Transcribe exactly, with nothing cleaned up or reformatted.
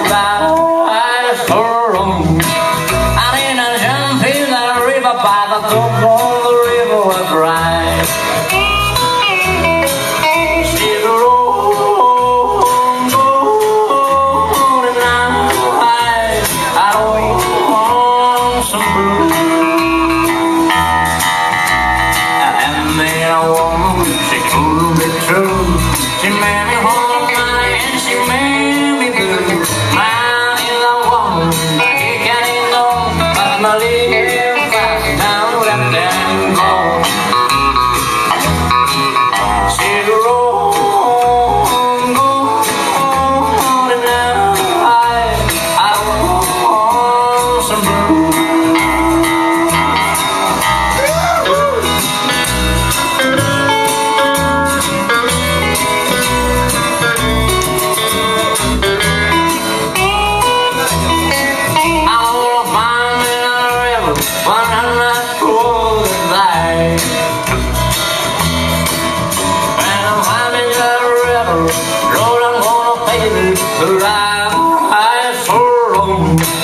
by so long. I need a champagne that river by the top of the river was bright. See the road going night. I don't want some blue. I made a woman, she couldn't be true. She made me hold night and she made me blue. Mine is a woman, she can't even know, but my little fast down left and go. See the road going night. I want some blue. One I'm not cool tonight. When I'm climbing the river, Lord, I'm gonna pay me to ride high so long.